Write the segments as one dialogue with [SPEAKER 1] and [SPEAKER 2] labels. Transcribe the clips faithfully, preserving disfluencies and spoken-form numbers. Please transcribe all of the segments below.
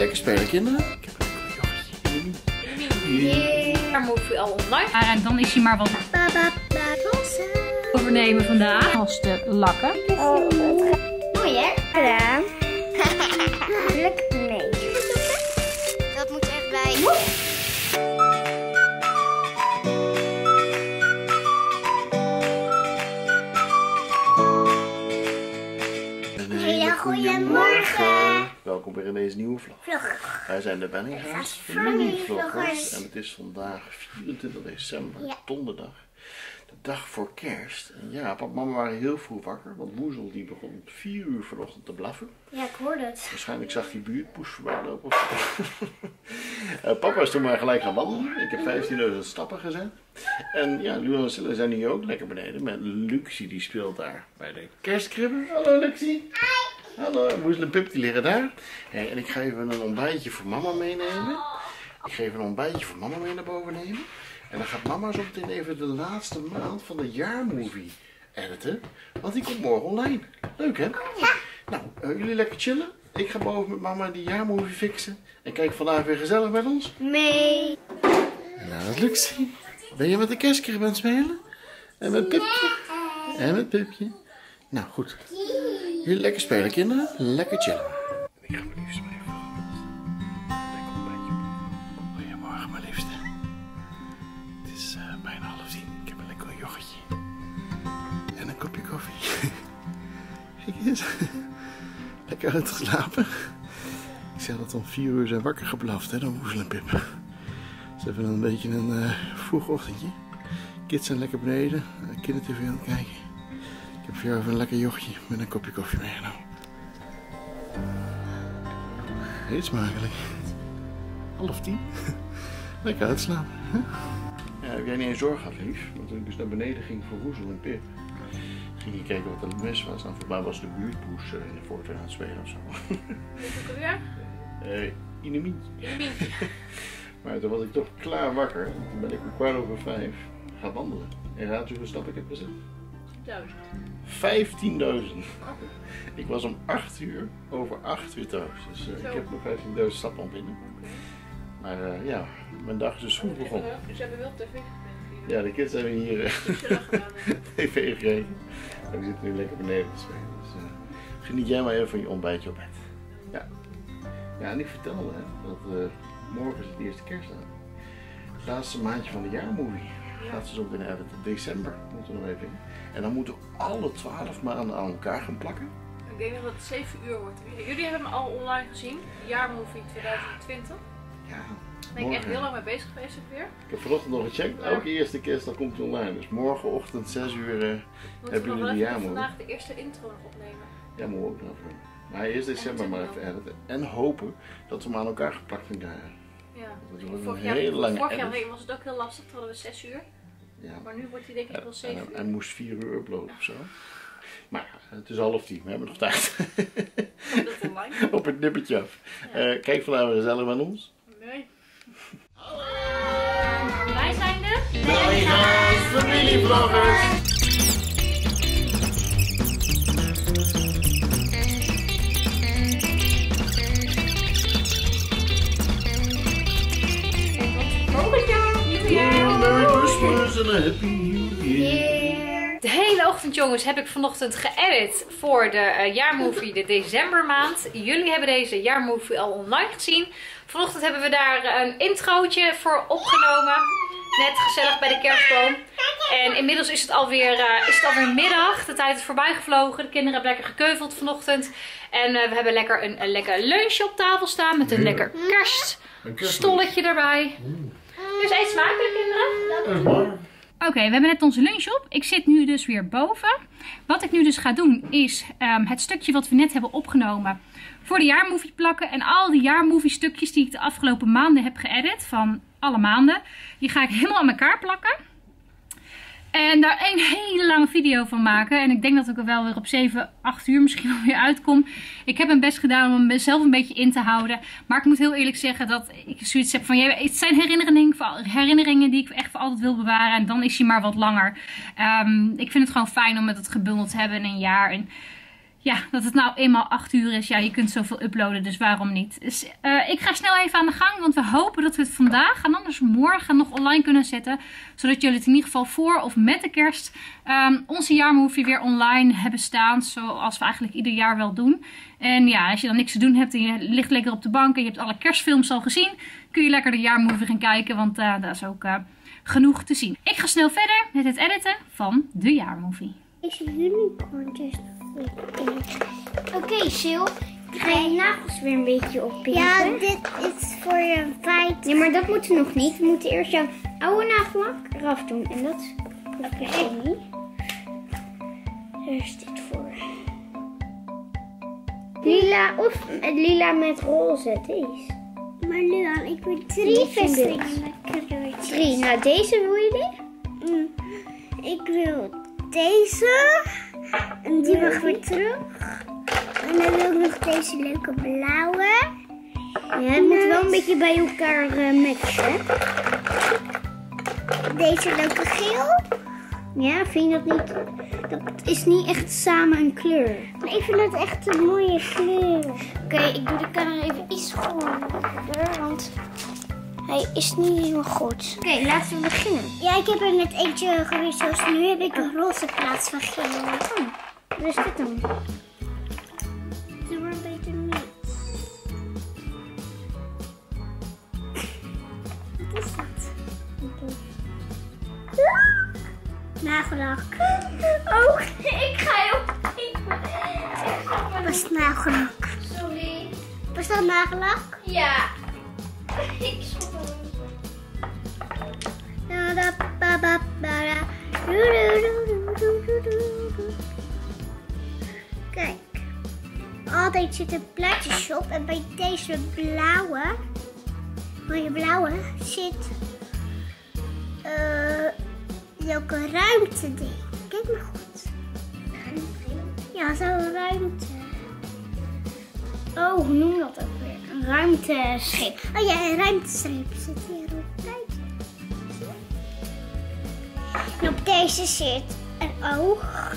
[SPEAKER 1] lekker spelen, kinderen? Ik heb een
[SPEAKER 2] joggetje. Daar moet je al online. En dan is hij maar wat overnemen vandaag. Als te lakken.
[SPEAKER 3] Oh, mooi hè? Gedaan. Lekker nee. Dat moet echt bij. Goedemorgen.
[SPEAKER 1] Welkom weer in deze nieuwe vlog.
[SPEAKER 3] Vlog.
[SPEAKER 1] Wij zijn de Benninga's familievloggers en het is vandaag vierentwintig december, ja. Donderdag. De dag voor kerst. En ja, papa en mama waren heel vroeg wakker, want Woezel die begon om vier uur vanochtend te blaffen.
[SPEAKER 3] Ja, ik hoorde het.
[SPEAKER 1] Waarschijnlijk zag die buurtpoes voorbij lopen. uh, papa is toen maar gelijk gaan wandelen. Ik heb vijftienduizend stappen gezet. En ja, Luan en Silla zijn nu ook lekker beneden met Luxie, die speelt daar bij de kerstkribben. Hallo Luxie. Hallo, Woezel en Pip die liggen daar. Hey, en ik ga even een ontbijtje voor mama meenemen. Ik ga even een ontbijtje voor mama mee naar boven nemen. En dan gaat mama zo meteen even de laatste maand van de jaarmovie editen. Want die komt morgen online. Leuk hè?
[SPEAKER 3] Ja.
[SPEAKER 1] Nou, uh, jullie lekker chillen. Ik ga boven met mama die jaarmovie fixen. En kijk vandaag weer gezellig met ons.
[SPEAKER 3] Nee.
[SPEAKER 1] Nou, dat lukt. Ben je met de kerstkrib aan het spelen? En met Pipje? En met Pipje? Nou, goed. Jullie lekker spelen, kinderen. Lekker chillen. Ik ga mijn liefste mee even. Lekker ontbijtje. Goedemorgen, mijn liefste. Het is uh, bijna half tien. Ik heb een lekker yoghurtje. En een kopje koffie. Kijk eens. Lekker uitgeslapen. Ik zeg dat we om vier uur zijn wakker geblaft, hè, dan Woezel en Pip. Ze hebben een beetje een uh, vroeg ochtendje. Kids zijn lekker beneden. Uh, Kindertv aan het kijken. Ik heb voor jou even een lekker yoghurtje met een kopje koffie meegenomen. Heet smakelijk. Half tien. Lekker uitslapen. Hè? Ja, heb jij niet eens zorg gehad, lief? Want toen ik dus naar beneden ging voor Woezel en Pip, ging je kijken wat er mis was. Nou, voor mij was de buurtpoes uh, in de voortuin aan het spelen of zo.
[SPEAKER 2] Wat weer?
[SPEAKER 1] Uh, Inemie. Maar toen was ik toch klaar wakker. Toen ben ik om kwart over vijf gaan wandelen. En raad u hoeveel stap ik heb gezet?
[SPEAKER 2] Duizend.
[SPEAKER 1] vijftienduizend. Ik was om acht uur over acht weer thuis. Dus uh, ik heb mijn vijftienduizend stappen al binnen.
[SPEAKER 2] Okay.
[SPEAKER 1] Maar uh, ja, mijn dag is dus vroeg begonnen.
[SPEAKER 2] Ze hebben wel tv gekeken.
[SPEAKER 1] Ja, de kids hebben hier uh, tv gekeken. En die zitten nu lekker beneden te spelen. Dus uh, geniet jij maar even van je ontbijtje op bed. Ja. Ja, en ik vertelde hè, dat uh, morgen is het eerste kerstdag. Het laatste maandje van de jaarmovie. Gaat ze zo binnen editen. December moeten we nog even in. En dan moeten we alle twaalf maanden aan elkaar gaan plakken.
[SPEAKER 2] Ik denk dat het zeven uur wordt. Jullie hebben hem al online gezien. Jaarmovie twintig twintig.
[SPEAKER 1] Ja.
[SPEAKER 2] Daar ben ik echt heel lang mee bezig geweest ook weer.
[SPEAKER 1] Ik heb vanochtend nog gecheckt. Elke eerste kerstdag komt hij online. Dus morgenochtend zes uur uh, hebben jullie de jaarmovie.
[SPEAKER 2] We vandaag de eerste intro nog opnemen.
[SPEAKER 1] Ja, moeten we ook nog doen. Maar eerst december maar even editen. En hopen dat we hem aan elkaar geplakt gaan krijgen.
[SPEAKER 2] Ja.
[SPEAKER 1] Vorig jaar,
[SPEAKER 2] vorig jaar was het ook heel lastig. Toen hadden we zes uur. Ja. Maar nu wordt hij denk ik ja, wel zeven uur.
[SPEAKER 1] Hij moest vier uur uploaden of zo. Maar het is half tien, we hebben nog tijd. Op het nippertje af. Ja. Uh, kijk vandaag weer gezellig van ons.
[SPEAKER 2] Nee. Hallo! Wij zijn de
[SPEAKER 1] Benninga's familievloggers. Merry Christmas en een Happy New Year.
[SPEAKER 2] De hele ochtend, jongens, heb ik vanochtend geëdit voor de uh, jaarmovie de decembermaand. Jullie hebben deze jaarmovie al online gezien. Vanochtend hebben we daar een introotje voor opgenomen. Net gezellig bij de kerstboom. En inmiddels is het alweer, uh, is het alweer middag. De tijd is voorbij gevlogen. De kinderen hebben lekker gekeuveld vanochtend. En uh, we hebben lekker een, een lekker lunchje op tafel staan met een lekker kerststolletje erbij. Dus eet smakelijk, kinderen. Oké, okay, we hebben net onze lunch op. Ik zit nu dus weer boven. Wat ik nu dus ga doen is um, het stukje wat we net hebben opgenomen voor de jaarmovie plakken. En al die jaarmovie stukjes die ik de afgelopen maanden heb geëdit, van alle maanden, die ga ik helemaal aan elkaar plakken. En daar een hele lange video van maken. En ik denk dat ik er wel weer op zeven, acht uur misschien wel weer uitkom. Ik heb mijn best gedaan om mezelf een beetje in te houden. Maar ik moet heel eerlijk zeggen dat ik zoiets heb van... Het zijn herinneringen, herinneringen die ik echt voor altijd wil bewaren. En dan is hij maar wat langer. Um, ik vind het gewoon fijn om het gebundeld te hebben in een jaar. En ja, dat het nou eenmaal acht uur is. Ja, je kunt zoveel uploaden, dus waarom niet. Dus uh, ik ga snel even aan de gang, want we hopen dat we het vandaag en anders morgen nog online kunnen zetten. Zodat jullie het in ieder geval voor of met de kerst um, onze jaarmovie weer online hebben staan. Zoals we eigenlijk ieder jaar wel doen. En ja, als je dan niks te doen hebt en je ligt lekker op de bank en je hebt alle kerstfilms al gezien, kun je lekker de jaarmovie gaan kijken, want uh, dat is ook uh, genoeg te zien. Ik ga snel verder met het editen van de jaarmovie.
[SPEAKER 3] Deze unicorn. Oké, okay, Sil. Ga je nagels weer een beetje oppinken? Ja, dit is voor je feit. Nee, maar dat moeten we nog niet. We moeten eerst jouw oude nagellak eraf doen. En dat plak ik zo niet. Daar is dit voor. Lila of lila met roze, deze. Maar Luan, ik wil drie vestigingen. Drie. Nou, deze wil je die? Mm. Ik wil deze. En die mag weer terug. En dan wil ik nog deze leuke blauwe. Ja, het moet wel een beetje bij elkaar uh, matchen. Deze leuke geel. Ja, vind je dat niet? Dat is niet echt samen een kleur. Maar ik vind het echt een mooie kleur. Oké, okay, ik doe de camera even iets groter, want hij is niet helemaal goed. Oké, okay, laten we beginnen. Ja, ik heb er net eentje gewisseld. Nu heb ik een roze plaats van geel. Oh, wat is dit dan? Doe maar een beetje niet. Wat is dat? Nagellak. Oh, ik ga heel piepen. Wat is nagellak? Sorry. Was dat nagellak? Ja. Ik schrok Kijk. Altijd zitten plaatjes op. En bij deze blauwe, mooie blauwe, zit uh, welke ruimte ding. Kijk maar goed. Ja, zo'n ruimte. Oh, hoe noem dat ook weer? Een ruimteschip. Oh ja, een ruimteschip zit hier op. Kijk. En op deze zit een oog.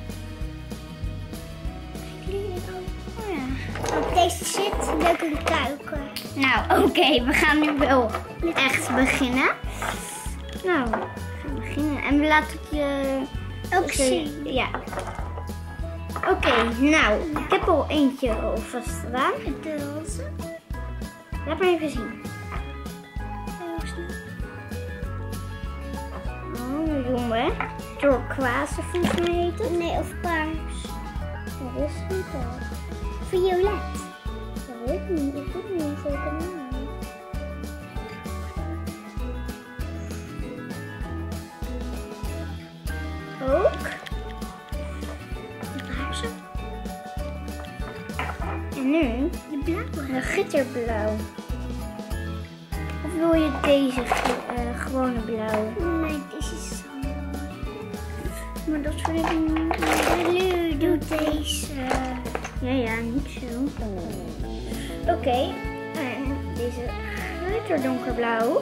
[SPEAKER 3] Oh ja. Op deze zit leuk een kuiken. Nou, oké, okay, we gaan nu wel echt beginnen. Nou, we gaan beginnen. En we laten het je ook zien. Ja. Oké, okay, nou, ik heb al eentje alvast gedaan. De roze. Laat maar even zien. Oh, nu doen we turquoise, volgens mij heet het. Nee, of paars. Dat is niet paars. Violet. Dat weet ik niet, ik weet niet zeker naam. Ook. En nu de blauwe. De gitterblauw. Of wil je deze uh, gewone blauw? Nee, deze is zo mooi. Maar dat vind ik niet. Doe deze. Ja, ja, niet zo. Oké. Okay. En deze glitterdonkerblauw.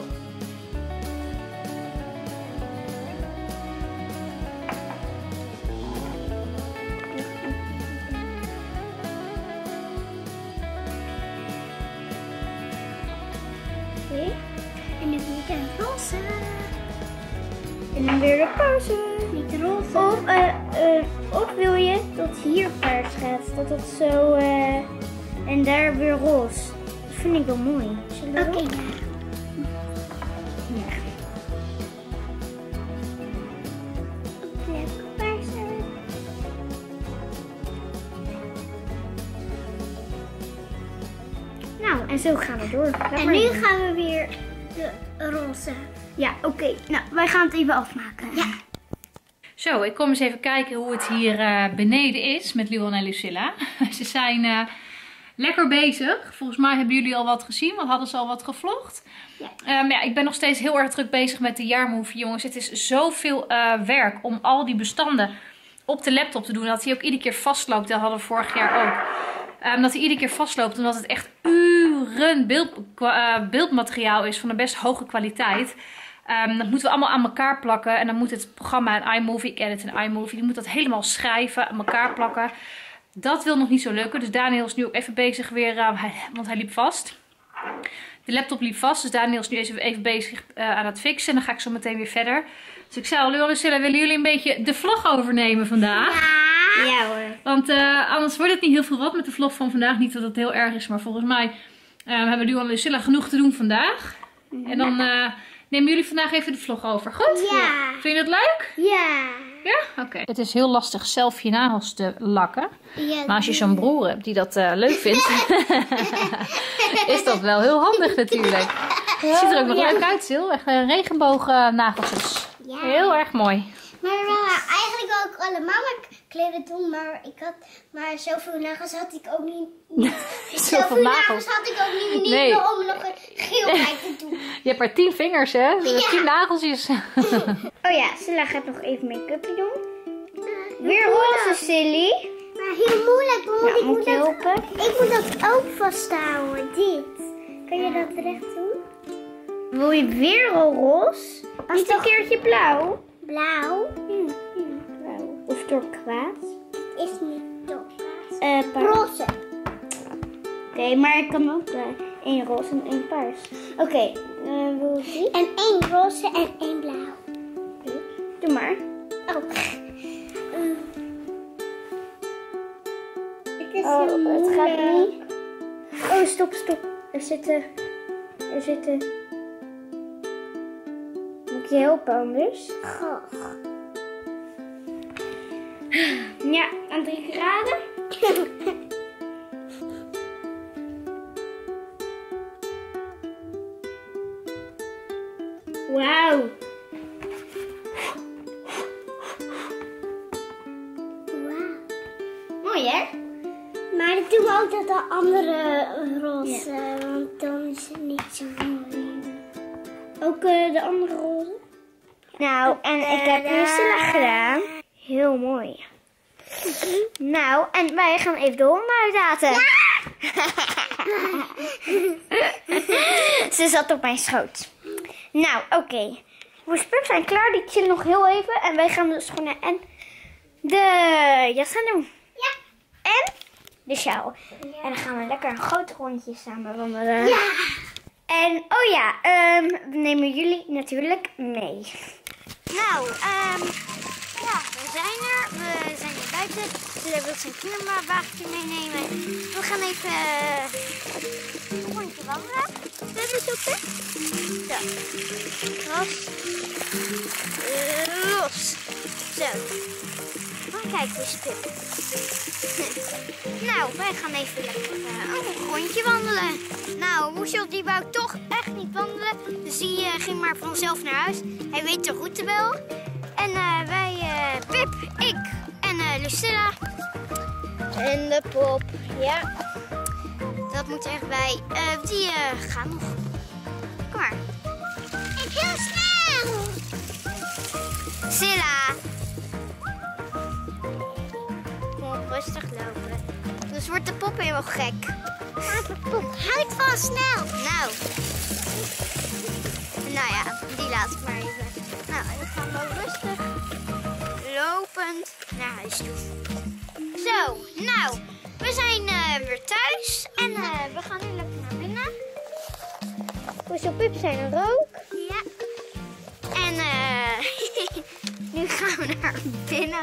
[SPEAKER 3] En nu weer de roze. En dan weer de pauze. Niet de roze. Of, uh, uh, of wil je dat hier paars gaat. Dat het zo... Uh, en daar weer roze. Dat vind ik wel mooi. Oké. Okay. Ja. Lekker paarse. Nou, en zo gaan we door. Laat en nu even. Gaan we weer de roze. Ja, oké. Okay. Nou, wij gaan het even afmaken. Ja.
[SPEAKER 2] Zo, ik kom eens even kijken hoe het hier uh, beneden is met Luan en Lucilla. Ze zijn uh, lekker bezig. Volgens mij hebben jullie al wat gezien, want hadden ze al wat gevlogd. Ja. Um, ja, ik ben nog steeds heel erg druk bezig met de jaarmovie, jongens. Het is zoveel uh, werk om al die bestanden op de laptop te doen. Dat hij ook iedere keer vastloopt. Dat hadden we vorig jaar ook. Um, dat hij iedere keer vastloopt omdat het echt uren beeld, uh, beeldmateriaal is van de best hoge kwaliteit. Um, dat moeten we allemaal aan elkaar plakken. En dan moet het programma in iMovie, ik edit in iMovie, die moet dat helemaal schrijven, aan elkaar plakken. Dat wil nog niet zo lukken. Dus Daniel is nu ook even bezig weer, uh, hij, want hij liep vast. De laptop liep vast, dus Daniel is nu even, even bezig uh, aan het fixen. En dan ga ik zo meteen weer verder. Dus ik zei, Leo en Lucilla, willen jullie een beetje de vlog overnemen vandaag?
[SPEAKER 3] Ja, ja hoor.
[SPEAKER 2] Want uh, anders wordt het niet heel veel wat met de vlog van vandaag. Niet dat het heel erg is, maar volgens mij uh, hebben Leo en Lucilla genoeg te doen vandaag. Ja. En dan uh, nemen jullie vandaag even de vlog over. Goed?
[SPEAKER 3] Ja.
[SPEAKER 2] Vind je het leuk?
[SPEAKER 3] Ja.
[SPEAKER 2] Ja? Oké. Okay. Het is heel lastig zelf je nagels te lakken.
[SPEAKER 3] Ja,
[SPEAKER 2] maar als je zo'n broer hebt die dat uh, leuk vindt, is dat wel heel handig natuurlijk. Het ziet er ook nog ja. leuk uit, Sil. Echt een regenboog uh, nageltjes. Ja. Heel erg mooi.
[SPEAKER 3] Maar uh, eigenlijk wou ik allemaal mijn kleren doen, maar ik had maar zoveel nagels had ik ook niet. niet.
[SPEAKER 2] zoveel,
[SPEAKER 3] zoveel nagels.
[SPEAKER 2] nagels
[SPEAKER 3] had ik ook niet, niet
[SPEAKER 2] nee.
[SPEAKER 3] om nog een geel bij te doen.
[SPEAKER 2] Je hebt maar tien vingers, hè? Ja. tien nageltjes.
[SPEAKER 3] Oh ja, Silla gaat nog even make-upje doen. Uh, Weer roze, Silly. Maar heel moeilijk, want ja, ik, moet dat, helpen? ik moet dat ook vasthouden, dit. Kan je dat recht doen? Wil je weer roze? Niet een keertje blauw? Blauw? Hmm, hmm, blauw. Of turquoise? Het is niet turquoise. Uh, roze. Oké, okay, maar ik kan ook uh, één roze en één paars. Oké, okay, uh, wil je die? En één roze en één blauw. Okay. Doe maar. Oh. Uh. Oh, het gaat niet. Oh, stop, stop. Er zitten... Er zitten... Moet ik je helpen anders? Ja, aan drie graden. Wauw. Wauw. Mooi, hè? Maar dan doen we ook dat de andere roze, ja. Want dan is het niet zo mooi. Ook uh, de andere roze? Nou, en ik heb nu Silla gedaan. Heel mooi. Nou, en wij gaan even de honden uitlaten. Ja! Ze zat op mijn schoot. Nou, oké. Okay. We zijn klaar, die chillen nog heel even. En wij gaan de schoenen en de jas gaan doen. Ja. En de sjaal. Ja. En dan gaan we lekker een groot rondje samen wandelen. Ja. En, oh ja, um, we nemen jullie natuurlijk mee. Nou, um, ja, we zijn er. We zijn hier buiten. Ze wil zijn kinderwagentje meenemen. We gaan even uh, een rondje wandelen. Zullen we zoeken? Zo. Los. Uh, los. Zo. Maar kijk, hoe spit. Nou, wij gaan even lekker uh, een rondje wandelen. Nou, Woesel die wou toch echt niet wandelen. Dus die uh, ging maar vanzelf naar huis. Hij weet de route wel. En uh, wij, uh, Pip, ik en uh, Lucilla. En de pop, ja. Dat moet er echt bij. Uh, die uh, gaan nog. Kom maar. Ik heel snel. Silla. Rustig lopen. Dus wordt de pop helemaal gek. Maar de pop houdt van snel. Nou. Nou ja, die laat ik maar even. Nou, en dan gaan we rustig lopend naar huis toe. Zo, nou. We zijn uh, weer thuis. En uh, we gaan nu lekker naar binnen. Voor zo'n Pip zijn er ook. Ja. En uh, nu gaan we naar binnen.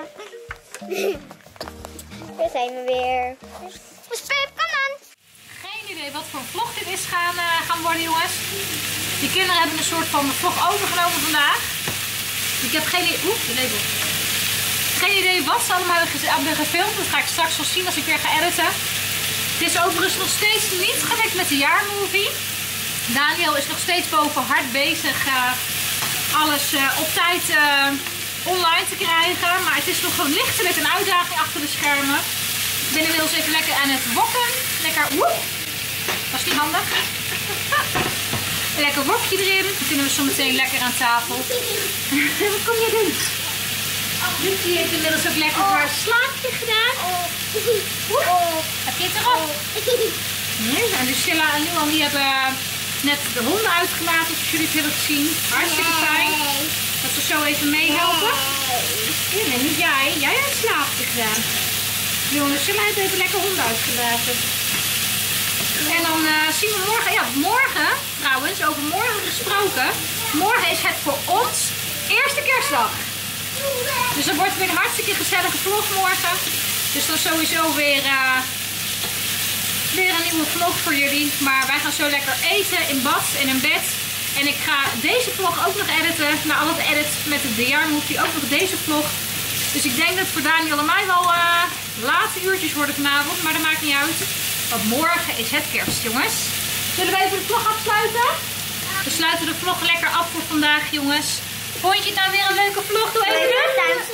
[SPEAKER 3] Daar zijn we weer. Dus Pip, kom dan.
[SPEAKER 2] Geen idee wat voor vlog dit is gaan, uh, gaan worden, jongens. Die kinderen hebben een soort van vlog overgenomen vandaag. Ik heb geen idee. Oeh, de label. Geen idee wat ze allemaal hebben gefilmd. Dat ga ik straks wel zien als ik weer ga editen. Het is overigens nog steeds niet gelukt met de jaarmovie. Daniel is nog steeds boven hard bezig uh, alles uh, op tijd uh, online te krijgen. Maar het is nog gewoon lichtelijk een uitdaging achter de schermen. Ik ben inmiddels even lekker aan het wokken. Lekker, woe! Dat is niet handig. Een lekker wokje erin. Dan kunnen we zo meteen lekker aan tafel. Wat kom je doen? Lucie heeft inmiddels ook lekker haar slaapje gedaan. Woe! Heb je het erop? Nee, en Lucilla en Nuan die hebben net de honden uitgelaten, als jullie het willen zien. Hartstikke fijn. Dat ze zo even meehelpen. Nee, niet jij. Jij hebt het slaapje gedaan. Jongens, Silla heeft even lekker honden uitgelaten. En dan uh, zien we morgen, ja morgen trouwens, over morgen gesproken. Morgen is het voor ons eerste kerstdag. Dus dat wordt weer een hartstikke gezellige vlog morgen. Dus dan sowieso weer, uh, weer een nieuwe vlog voor jullie. Maar wij gaan zo lekker eten in bad en in bed. En ik ga deze vlog ook nog editen. Na al het edit met de jaarmovie ook nog deze vlog. Dus ik denk dat voor Daniel en mij wel uh, late uurtjes worden vanavond. Maar dat maakt niet uit. Want morgen is het kerst, jongens. Zullen we even de vlog afsluiten? We sluiten de vlog lekker af voor vandaag, jongens. Vond je het nou weer een leuke vlog? Doe even doen.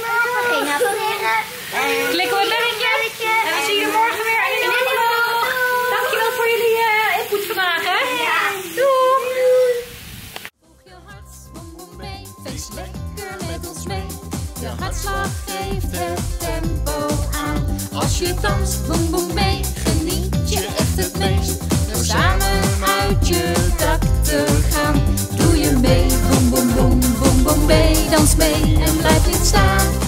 [SPEAKER 2] Klik op het belletje. En dan zie je morgen weer in een nieuwe vlog. Dankjewel voor jullie uh, input vandaag, hè? Ja. Doei.
[SPEAKER 4] Volg je hart, boem boem mee. Feest lekker met ons mee. Je hartslag geeft het tempo aan. Als je danst, boem boem mee. Geniet je echt het meest. Door samen uit je dak te gaan. Doe je mee, boem boem boem boem boem mee. Dans mee en blijf niet staan.